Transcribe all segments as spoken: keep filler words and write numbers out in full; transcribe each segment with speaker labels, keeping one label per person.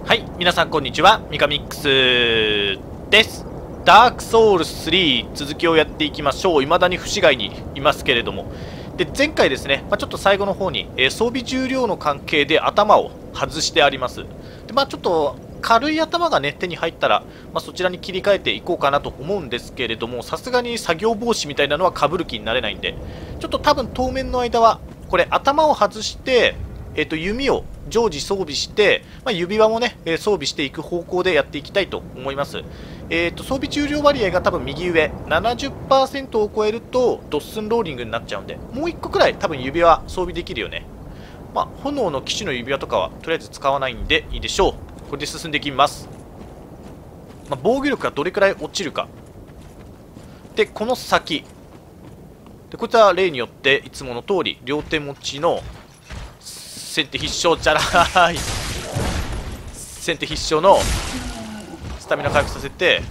Speaker 1: はい、皆さんこんにちは、ミカミックスです。ダークソウルスリー続きをやっていきましょう。未だに不死骸にいますけれども。で、前回ですね、まあ、ちょっと最後の方に、えー、装備重量の関係で頭を外してあります。で、まあちょっと軽い頭がね、手に入ったら、まあ、そちらに切り替えていこうかなと思うんですけれども、さすがに作業帽子みたいなのは被る気になれないんで、ちょっと多分当面の間は、これ頭を外して、えーと、弓を常時装備して、まあ、指輪もね、えー、装備していく方向でやっていきたいと思います。えーと、装備重量割合が多分右上、ななじゅっパーセント を超えるとドッスンローリングになっちゃうんで、もういっこくらい多分指輪装備できるよね。まあ、炎の騎士の指輪とかはとりあえず使わないんでいいでしょう。これで進んでいきます。まあ、防御力がどれくらい落ちるか。で、この先。で、こいつは例によっていつもの通り、両手持ちの先手必勝じゃらーい先手必勝のスタミナ回復させて、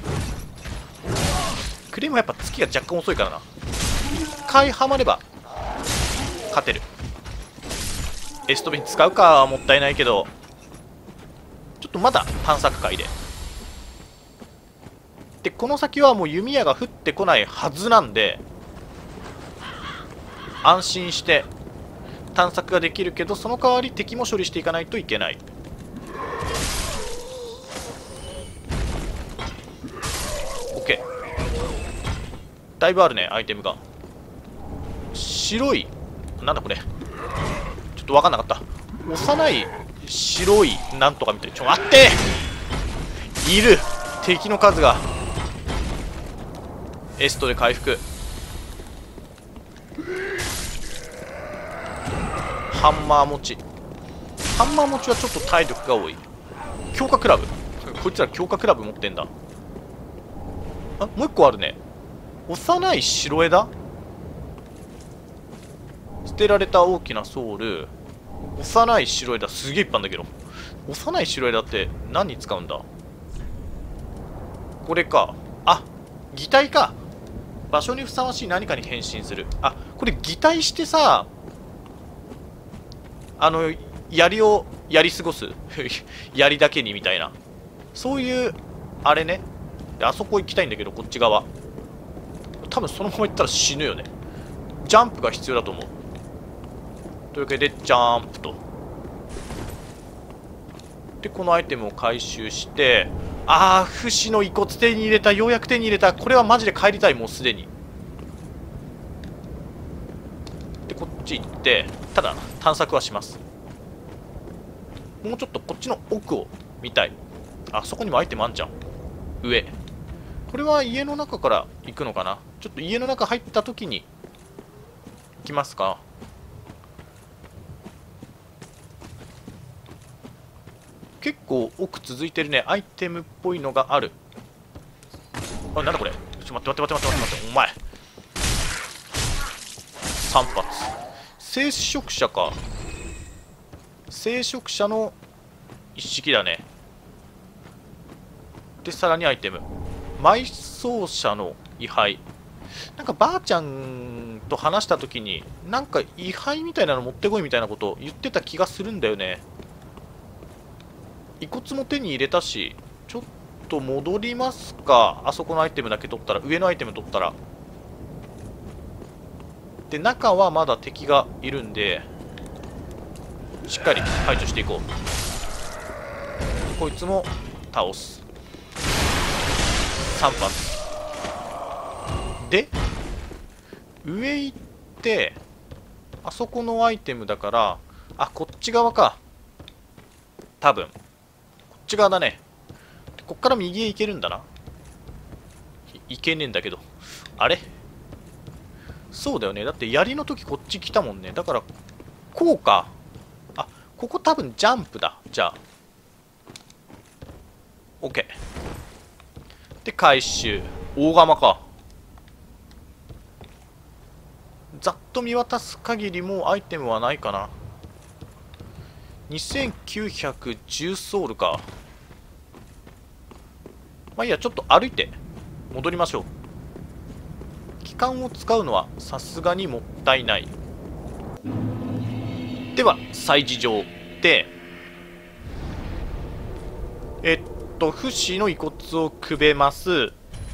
Speaker 1: クレームはやっぱ月が若干遅いからな。いっかいハマれば勝てる。エストビン使うかはもったいないけど、ちょっとまだ探索会で。で、この先はもう弓矢が降ってこないはずなんで、安心して探索ができるけど、その代わり敵も処理していかないといけない。OK。だいぶあるね、アイテムが。白い、なんだこれ。ちょっと分かんなかった。幼い白いなんとかみたい。ちょ、待って、いる敵の数が。エストで回復。ハンマー持ち。ハンマー持ちはちょっと体力が多い。強化クラブ。こいつら強化クラブ持ってんだ。あ、もう一個あるね。幼い白枝。捨てられた大きなソウル。幼い白枝、すげえいっぱいあんだけど。幼い白枝って何に使うんだ。これか。あ、擬態か。場所にふさわしい何かに変身する。あ、これ擬態してさ、あの槍をやり過ごす槍だけにみたいな、そういうあれね。で、あそこ行きたいんだけど、こっち側多分そのまま行ったら死ぬよね。ジャンプが必要だと思う。というわけでジャンプと。で、このアイテムを回収して、ああ、不死の遺骨手に入れた。ようやく手に入れた。これはマジで帰りたい、もうすでに。で、こっち行って、ただ探索はします。もうちょっとこっちの奥を見たい。あそこにもアイテムあんじゃん。上。これは家の中から行くのかな。ちょっと家の中入った時に行きますか。結構奥続いてるね。アイテムっぽいのがある。あ、なんだこれ。ちょっと待って待って待って待って待って。お前さん発。聖職者か。聖職者の一式だね。で、さらにアイテム。埋葬者の位牌。なんかばあちゃんと話した時に、なんか位牌みたいなの持ってこいみたいなことを言ってた気がするんだよね。遺骨も手に入れたし、ちょっと戻りますか。あそこのアイテムだけ取ったら、上のアイテム取ったら。で、中はまだ敵がいるんで、しっかり排除していこう。こいつも倒す。さん発で、上行って、あそこのアイテムだから、あ、こっち側か多分。こっち側だね。こっから右へ行けるんだな。いけねえんだけど。あれ、そうだよね。だって槍の時こっち来たもんね。だからこうか。あ、ここ多分ジャンプだ。じゃあ OK で回収。大釜か。ざっと見渡す限りもうアイテムはないかな。にせんきゅうひゃくじゅうソウルか。まあいいや、ちょっと歩いて戻りましょう。機関を使うのはさすがにもったいない。では祭事場でえっと不死の遺骨をくべます。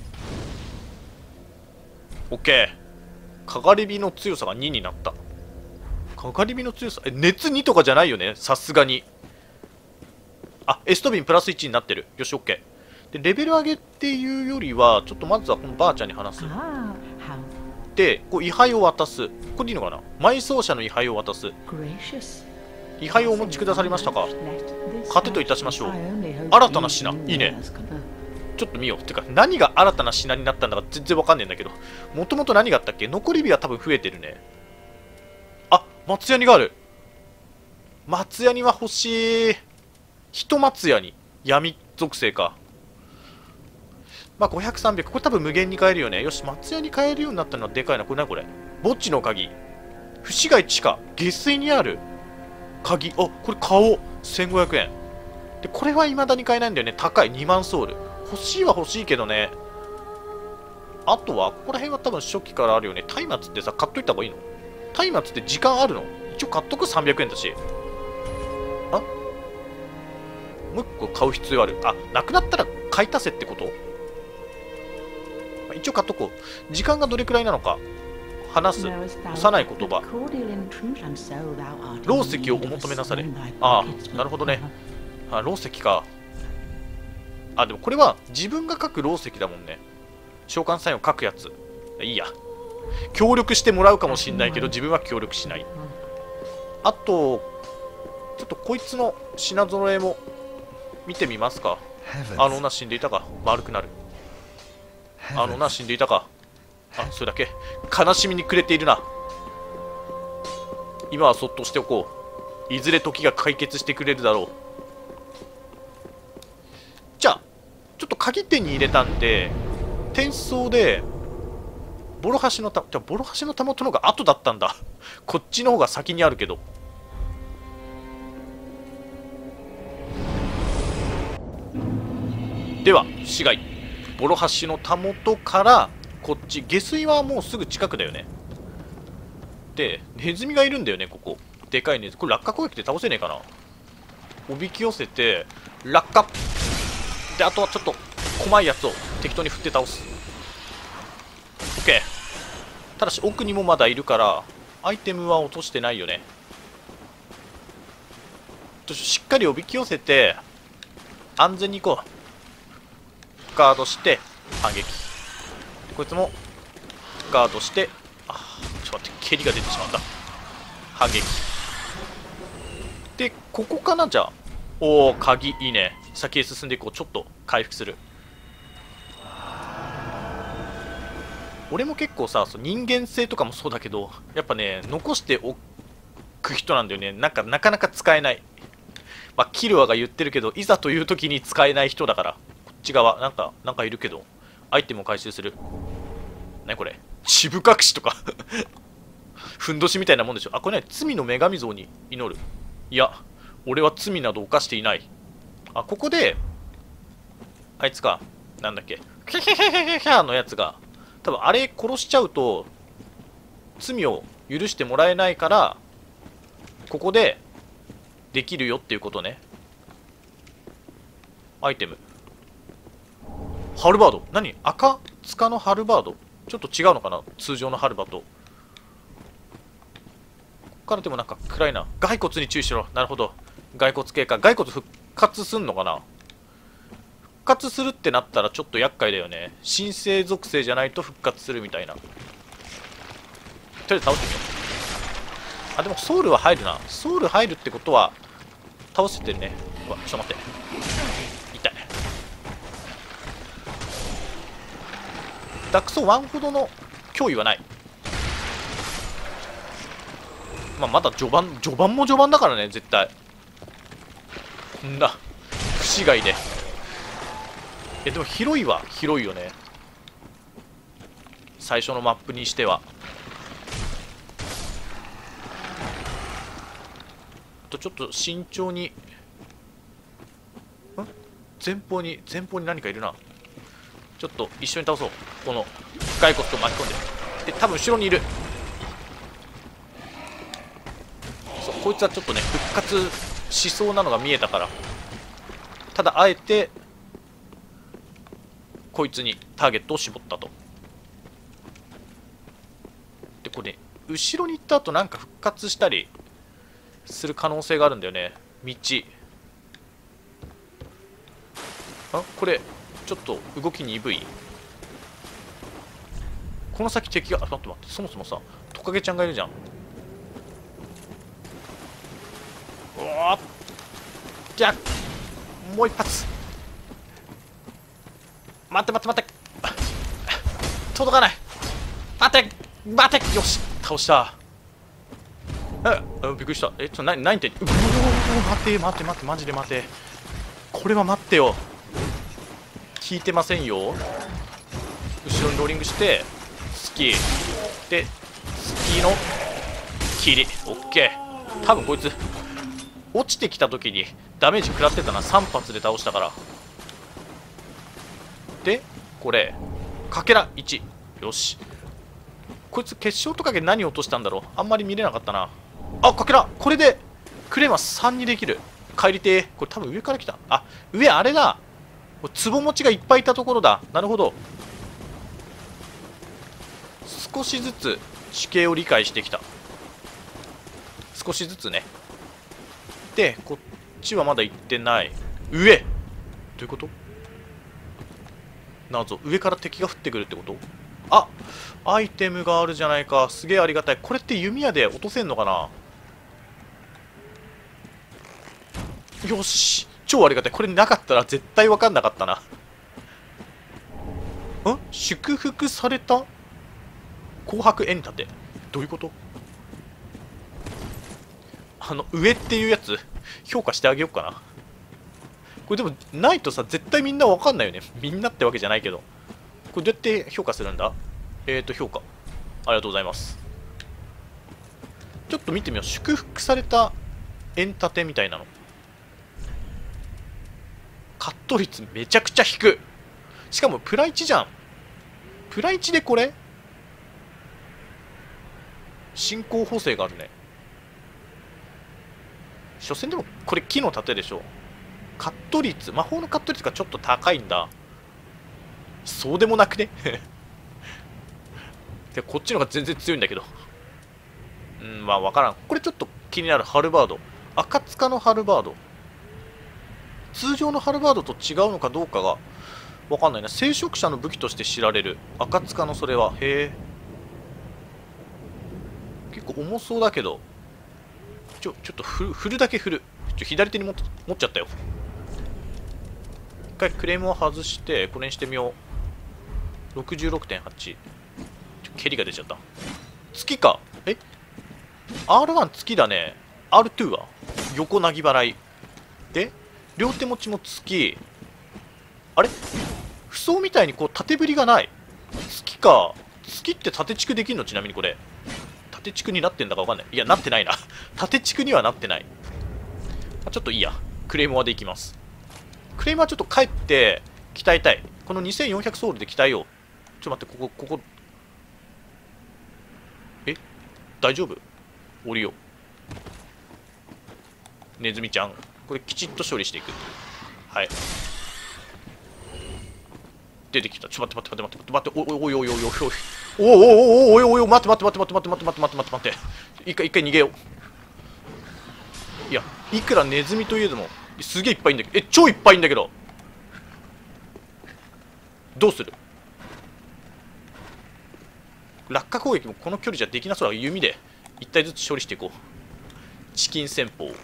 Speaker 1: OK。 かがり火の強さがにになった。かがり火の強さ、え熱にとかじゃないよね、さすがに。あ、エストビンプラスいちになってる。よし OK。 でレベル上げっていうよりはちょっとまずはこのばあちゃんに話す。でこう位牌を渡す。これでいいのかな。埋葬者の位牌を渡す。位牌をお持ちくださりましたか。糧といたしましょう。新たな品、いいね。ちょっと見よう。てか何が新たな品になったんだか全然わかんねえんだけど、もともと何があったっけ。残り火は多分増えてるね。あ、松ヤニがある。松ヤニは欲しい。人松ヤニ、闇属性か。まあごひゃく、さんびゃく、これ多分無限に買えるよね。よし、松屋に買えるようになったのはでかいな。これ何これ。墓地の鍵。不死街地下。下水にある鍵。あ、これ買おう。せんごひゃくえん。で、これは未だに買えないんだよね。高い。にまんソウル。欲しいは欲しいけどね。あとは、ここら辺は多分初期からあるよね。松明ってさ、買っといた方がいいの。松明って時間あるの。一応買っとく。さんびゃくえんだし。あ、もう一個買う必要ある。あ、なくなったら買い足せってこと。一応買っとこう。時間がどれくらいなのか。話す。幼い言葉。ろう石をお求めなされ。ああ、なるほどね。あ、ろう石か。あ、でもこれは自分が書くろう石だもんね。召喚サインを書くやつ。いいや。協力してもらうかもしんないけど、自分は協力しない。あと、ちょっとこいつの品揃えも見てみますか。あの女死んでいたか。丸くなる。あのな死んでいたか。あ、それだけ。悲しみに暮れているな。今はそっとしておこう。いずれ時が解決してくれるだろう。じゃあちょっと鍵手に入れたんで、転送でボロハシのたじゃあボロハシのたもとの方が後だったんだ。こっちの方が先にあるけど。では市街ボロハシのたもとからこっち。下水はもうすぐ近くだよね。でネズミがいるんだよね、ここ。でかいネズミ。これ落下攻撃で倒せねえかな。おびき寄せて落下で、あとはちょっと細いやつを適当に振って倒す。 OK。 ただし奥にもまだいるからアイテムは落としてないよね。しっかりおびき寄せて安全に行こう。ガードして反撃。こいつもガードして、あ、ちょっと待って、蹴りが出てしまった。反撃で、ここかな。じゃあ、おお、鍵いいね。先へ進んでいこう。ちょっと回復する。俺も結構さ、そう人間性とかもそうだけど、やっぱね残しておく人なんだよね。なんかなかなか使えない。まあキルアが言ってるけど、いざという時に使えない人だから。こっち側なんかなんかいるけど、アイテムを回収する。何これ、四部隠しとかふんどしみたいなもんでしょ。あ、これね、罪の女神像に祈る。いや、俺は罪など犯していない。あ、ここであいつか、なんだっけ、キャキャキャキャキャのやつが多分あれ殺しちゃうと罪を許してもらえないから、ここでできるよっていうことね。アイテムハルバード。何、赤塚のハルバード。ちょっと違うのかな、通常のハルバード。ここからでもなんか暗いな。骸骨に注意しろ。なるほど、骸骨系か。骸骨復活すんのかな。復活するってなったらちょっと厄介だよね。神聖属性じゃないと復活するみたいな。とりあえず倒してみよう。あ、でもソウルは入るな。ソウル入るってことは倒せてるね。うわ、ちょっと待って、痛い。ダックソワンほどの脅威はない。まあ、まだ序盤序盤も序盤だからね、絶対。んだ、不死街で。え、でも広いは広いよね、最初のマップにしては。とちょっと慎重に。ん、前方に前方に何かいるな。ちょっと一緒に倒そう。この骸骨と巻き込んで。で、多分後ろにいる。そう、こいつはちょっとね復活しそうなのが見えたから。 ただあえてこいつにターゲットを絞ったと。でこれ、ね、後ろに行った後なんか復活したりする可能性があるんだよね。道あ、これちょっと動き鈍い。この先敵が、あ、待って待って、そもそもさトカゲちゃんがいるじゃん。うわっ、じゃあもう一発。待って待って待って届かない。待って待って、よし倒した。えびっくりした。えちょっと何何って、うお待て待て待てマジで待て。これは待ってよ、聞いてませんよ。後ろにローリングしてスキーでスキーの切り OK。 多分こいつ落ちてきた時にダメージ食らってたな。さん発で倒したから。でこれかけらいち。よし、こいつ決勝トカゲ何落としたんだろう。あんまり見れなかったな。あ、かけらこれでクレマさんにできる。帰りてー。これ多分上から来た。あ、上あれだ、壺持ちがいっぱいいたところだ。なるほど、少しずつ地形を理解してきた。少しずつね。でこっちはまだ行ってない。上どういうこと。謎、上から敵が降ってくるってこと。あ、アイテムがあるじゃないか。すげえありがたい。これって弓矢で落とせんのかな。よし、超ありがたい。これなかったら絶対分かんなかったな。ん、祝福された紅白エンタテ、どういうこと。あの上っていうやつ評価してあげようかな。これでもないとさ絶対みんな分かんないよね。みんなってわけじゃないけど。これどうやって評価するんだ。えーと評価ありがとうございます。ちょっと見てみよう。祝福されたエンタテみたいなの。カット率めちゃくちゃ低い。しかもプラいちじゃん。プラいちでこれ進行補正があるね。所詮でもこれ木の盾でしょ。カット率、魔法のカット率がちょっと高いんだ。そうでもなくねでこっちの方が全然強いんだけど。うんまあ分からん。これちょっと気になる。ハルバード、赤塚のハルバード、通常のハルバードと違うのかどうかが分かんないな。聖職者の武器として知られる赤塚のそれは。へえ、結構重そうだけど、ちょちょっと振る振るだけ振る。ちょ左手に持っ持っちゃったよ。一回クレームを外してこれにしてみよう。 ろくじゅうろくてんはち。 蹴りが出ちゃった。月か。え アールワン 月だね。 アールツー は横なぎ払いで両手持ちも月。あれ不装みたいにこう縦振りがない。月か。月って縦地区できるの。ちなみにこれ縦地区になってんだか分かんない。いやなってないな縦地区にはなってない。ちょっといいや、クレームワでいきます。クレームはちょっと帰って鍛えたい。このにせんよんひゃくソウルで鍛えよう。ちょっと待って、ここここえ大丈夫。降りよう。ネズミちゃんこれきちっと処理していく。はい、出てきた。ちょっと待って待って待って待って待って。おいおいおいおいおいおいおいおいおいおいおい待って待って待って待って待って待って待って待って待って一回一回逃げよう。いやいくらネズミといえどもすげえいっぱいいんだけど。え超いっぱいいんだけどどうする。落下攻撃もこの距離じゃできなそうだ。弓で一体ずつ処理していこう。チキン戦法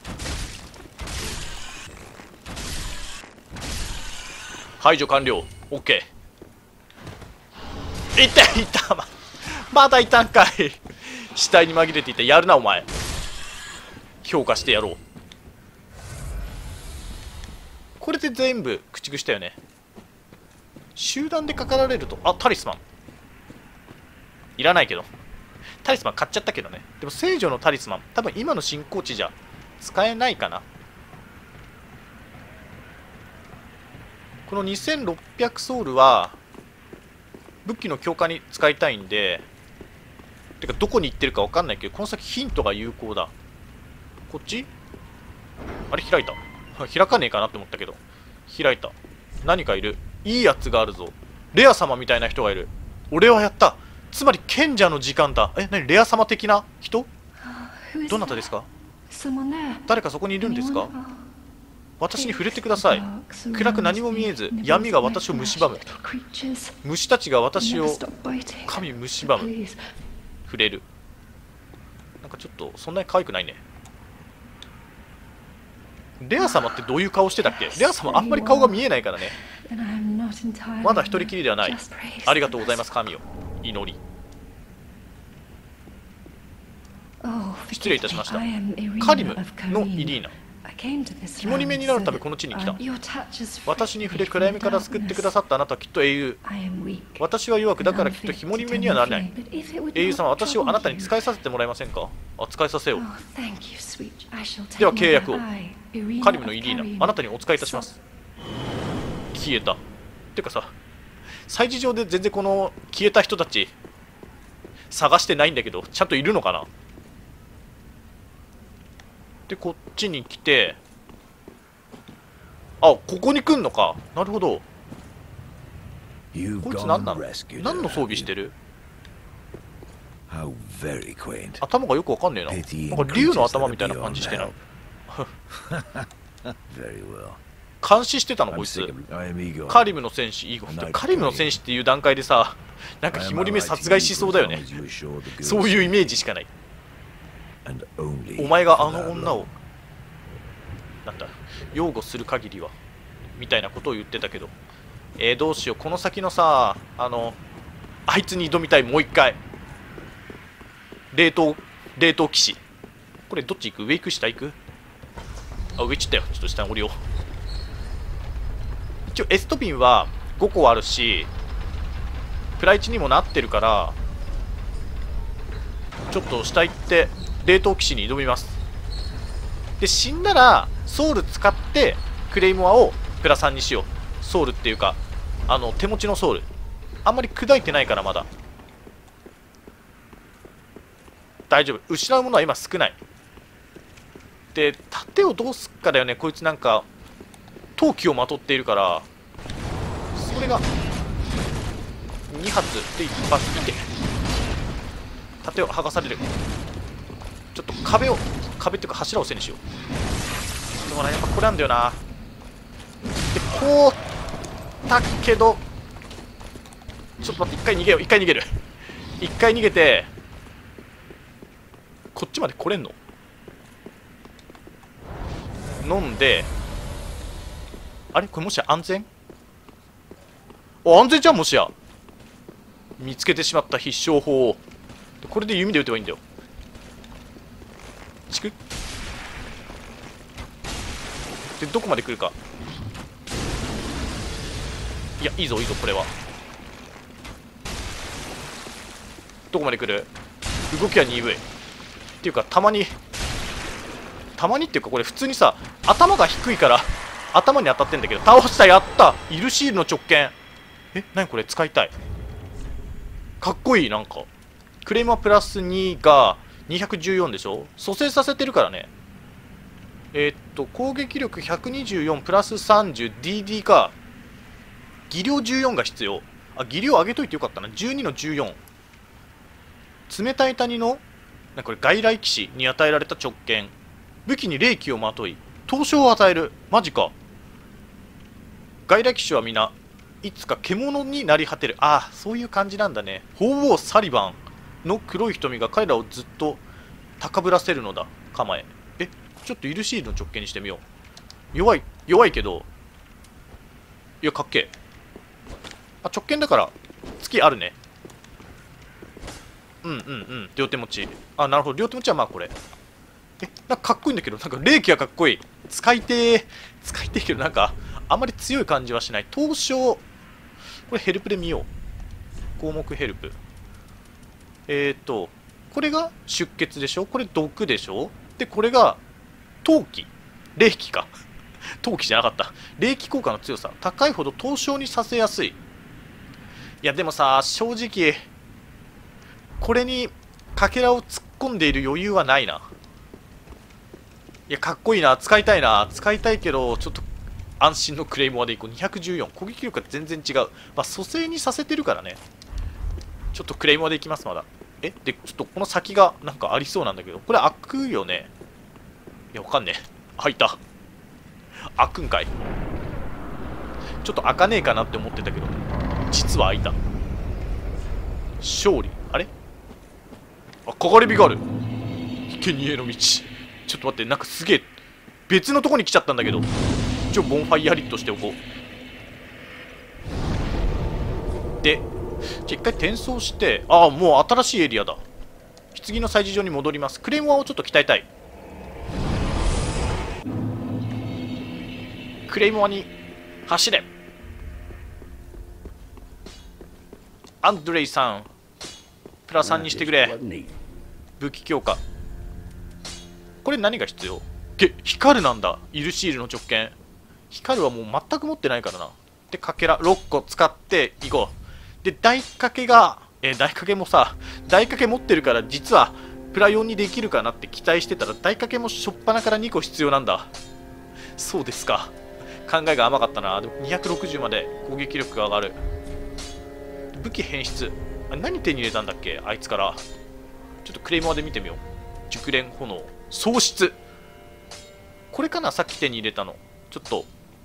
Speaker 1: 排除完了。 OK。 いったいったままだいたんかい死体に紛れていた。やるなお前。評価してやろう。これで全部駆逐したよね。集団でかかられると。あタリスマンいらないけど、タリスマン買っちゃったけどね。でも聖女のタリスマン多分今の進行値じゃ使えないかな。このにせんろっぴゃくソウルは武器の強化に使いたいんで、てかどこに行ってるか分かんないけど、この先ヒントが有効だ。こっちあれ開いた。 開かねえかなって思ったけど開いた。何かいる。いいやつがあるぞ。レア様みたいな人がいる。俺はやった。つまり賢者の時間だ。え、何レア様的な人。どなたですか。誰かそこにいるんですか。私に触れてください。暗く何も見えず闇が私を蝕む。虫たちが私を噛み蝕む。触れる。なんかちょっとそんなに可愛くないね。レア様ってどういう顔してたっけ。レア様あんまり顔が見えないからね。まだ一人きりではない。ありがとうございます神よ。祈り。失礼いたしました。カリムのイリーナ。肝に目になるためこの地に来た。私に触れ暗闇から救ってくださったあなたはきっと英雄。私は弱くだからきっと肝に目にはなれない。英雄様、私をあなたに仕えさせてもらえませんか。あ、仕えさせよう。では契約を。カリムのイリーナ、あなたにお仕えいたします。消えた。てかさ、祭事上で全然この消えた人たち探してないんだけど、ちゃんといるのかな。でこっちに来て、あ、ここに来んのか。なるほど。こいつ何なの。何の装備してる。頭がよくわかんねえな。なんか竜の頭みたいな感じしてない。監視してたのこいつ。カリムの戦士イーゴ。カリムの戦士っていう段階でさ、なんか肝り目殺害しそうだよね。そういうイメージしかない。お前があの女をなんだ擁護する限りはみたいなことを言ってたけど、えー、どうしよう。この先のさ、あのあいつに挑みたい。もう一回冷凍冷凍騎士。これどっち行く。上行く下行く。あ、上行ったよ。ちょっと下に降りよう。一応エストピンはごこあるしプライチにもなってるから、ちょっと下行って冷凍騎士に挑みます。で死んだらソウル使ってクレイモアをプラさんにしよう。ソウルっていうかあの手持ちのソウルあんまり砕いてないからまだ大丈夫。失うものは今少ない。で盾をどうすっかだよね。こいつなんか陶器をまとっているから、それがに発で一発いて盾を剥がされる。ちょっと壁を壁っていうか柱を背にしよう。でもな、やっぱこれなんだよな。でこうだけどちょっと待って、一回逃げよう。一回逃げる。一回逃げてこっちまで来れんの。飲んで、あれこれもしや安全。あ、安全じゃん。もしや見つけてしまった必勝法をこれで弓で撃てばいいんだよ。チクでどこまで来るか。いやいいぞいいぞ。これはどこまで来る。動きは鈍いっていうか、たまにたまにっていうかこれ普通にさ頭が低いから頭に当たってんだけど倒した。やった。イルシールの直剣。え、何これ。使いたい。かっこいい。なんかクレイマープラスにがにひゃくじゅうよんでしょ。蘇生させてるからね。えー、っと攻撃力ひゃくにじゅうよんプラスさんじゅう ディーディー か。技量じゅうよんが必要。あ、技量上げといてよかったな。じゅうにのじゅうよん。冷たい谷のなんかこれ外来騎士に与えられた直剣。武器に霊気をまとい凍傷を与える。マジか。外来騎士は皆いつか獣になり果てる。ああ、そういう感じなんだね。鳳凰サリバンの黒い瞳が彼らをずっと高ぶらせるのだ。構え。え、ちょっとイルシールの直径にしてみよう。弱い弱いけど、いやかっけえ。あ、直径だから月あるね。うんうんうん。両手持ち。あ、なるほど。両手持ちはまあこれ。え、なんかかっこいいんだけど、なんか霊気がかっこいい。使いてー使いてーけど、なんかあんまり強い感じはしない。凍傷、これヘルプで見よう。項目ヘルプ。えーとこれが出血でしょ。これ毒でしょ。でこれが陶器。霊気か陶器じゃなかった。霊気効果の強さ高いほど凍傷にさせやすい。いやでもさ、正直これにかけらを突っ込んでいる余裕はないな。 いやかっこいいな、使いたいな、使いたいけどちょっと安心のクレイモアでいこう。にひゃくじゅうよん、攻撃力が全然違う。まあ蘇生にさせてるからね。ちょっとクレイモアでいきます。まだえでちょっとこの先がなんかありそうなんだけど、これ開くよね。いやわかんねえ。開いた。開くんかい。ちょっと開かねえかなって思ってたけど実は開いた。勝利。あれあ、かかり火がある。生贄の道。ちょっと待って、なんかすげえ別のとこに来ちゃったんだけど、一応ボンファイアリットしておこう。でじゃあ一回転送して、ああもう新しいエリアだ。棺の祭事場に戻ります。クレイモアをちょっと鍛えたい。クレイモアに走れ。アンドレイさんプラさんにしてくれ。武器強化。これ何が必要？け光るなんだ。イルシールの直剣。光るはもう全く持ってないからな。でかけらろっこ使っていこう。で大掛けがえー、大掛けもさ大掛け持ってるから実はプラよんにできるかなって期待してたら、大掛けもしょっぱなからにこ必要なんだ。そうですか。考えが甘かったな。でもにひゃくろくじゅうまで攻撃力が上がる。武器変質。あ、何手に入れたんだっけあいつから。ちょっとクレイモアで見てみよう。熟練炎喪失。これかな、さっき手に入れたの。ちょっと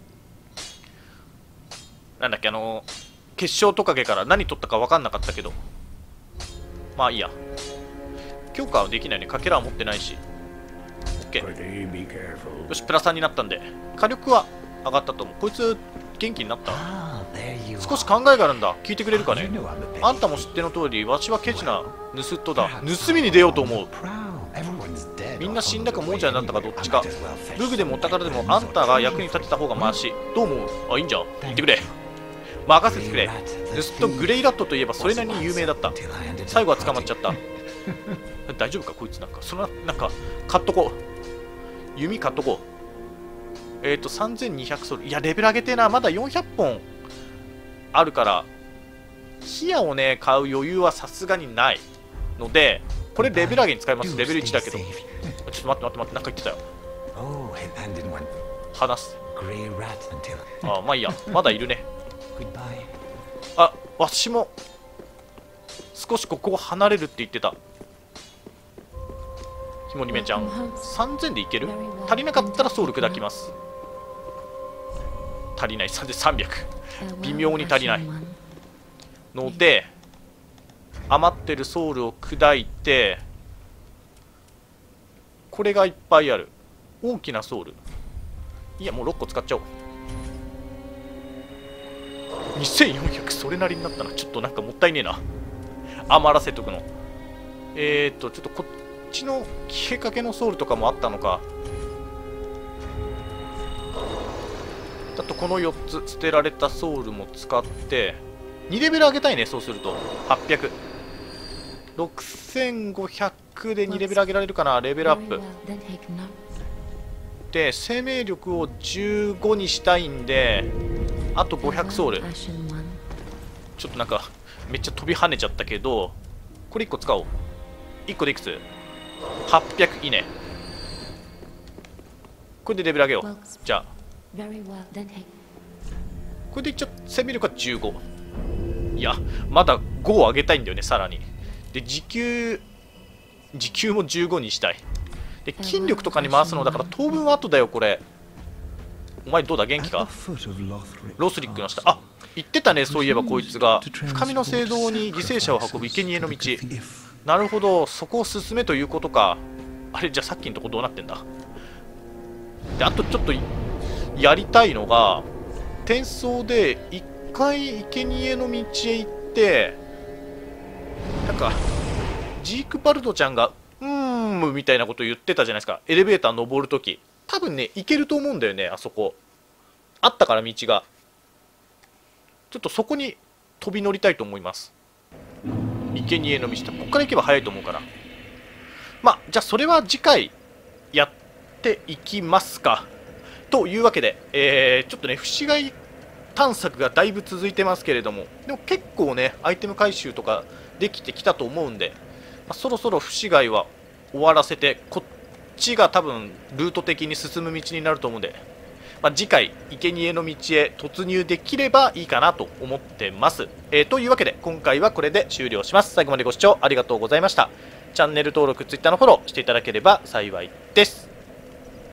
Speaker 1: なんだっけ、あの結晶トカゲから何取ったか分かんなかったけど、まあいいや。強化はできないね。かけらは持ってないし。 OK。 よしプラさんになったんで火力は上がったと思う。こいつ元気になった。少し考えがあるんだ。聞いてくれるかね。あんたも知っての通り、わしはケチな盗人だ。盗みに出ようと思う。みんな死んだか亡者になったかどっちか。武具でもお宝でもあんたが役に立てた方がマシ。どう思う？あ、いいんじゃん。言ってくれ。任せてくれ。盗人グレイラットといえばそれなりに有名だった。最後は捕まっちゃった。大丈夫かこいつ。なんかそのなんか買っとこう。弓買っとこう。えっ、ー、とさんぜんにひゃくソル。いやレベル上げてえな。まだよんひゃっぽんあるから火矢をね買う余裕はさすがにないので、これレベル上げに使います。レベルいちだけど。ちょっと待って待って待って、なんか言ってたよ。話す。ああまあいいや。まだいるね。あ、わしも少しここを離れるって言ってた。ひもりめちゃんさんぜんでいける？足りなかったらソウル砕きます。足りない。さんぜんさんびゃく。微妙に足りないので余ってるソウルを砕いて、これがいっぱいある大きなソウル。いやもうろっこ使っちゃおう。にせんよんひゃく。それなりになったな。ちょっとなんかもったいねえな。余らせとくの。えーっとちょっとこっちの消えかけのソウルとかもあったのか。あとこのよっつ捨てられたソウルも使ってにレベル上げたいね。そうするとはっぴゃく。ろくせんごひゃくでにレベル上げられるかな。レベルアップで生命力をじゅうごにしたいんで、あとごひゃくソウル。ちょっとなんかめっちゃ飛び跳ねちゃったけど、これいっこ使おう。いっこでいくつ？はっぴゃくいいね。これでレベル上げよう。じゃあこれで一応生命力はじゅうご。いやまだごを上げたいんだよね。さらにで時給時給もじゅうごにしたい。で筋力とかに回すのだから当分は後だよ。これお前どうだ元気か？ロスリックの下。あ、言ってたね。そういえばこいつが深みの聖堂に犠牲者を運ぶ生贄の道。なるほど、そこを進めということか。あれじゃあさっきのとこどうなってんだ。であとちょっとやりたいのが、転送で一回生贄の道へ行って、なんかジークバルドちゃんがうーんみたいなこと言ってたじゃないですか。エレベーター登るとき多分ね行けると思うんだよね。あそこあったから道が。ちょっとそこに飛び乗りたいと思います。生贄の道ってここから行けば早いと思うから。まあじゃあそれは次回やっていきますか。というわけで、えー、ちょっとね節がい探索がだいぶ続いてますけれども、でも結構ねアイテム回収とかできてきたと思うんで、まあ、そろそろ節がいは終わらせてこちが多分ルート的に進む道になると思うんで、まあ、次回生贄の道へ突入できればいいかなと思ってます。えー、というわけで今回はこれで終了します。最後までご視聴ありがとうございました。チャンネル登録、ツイッターのフォローしていただければ幸いです。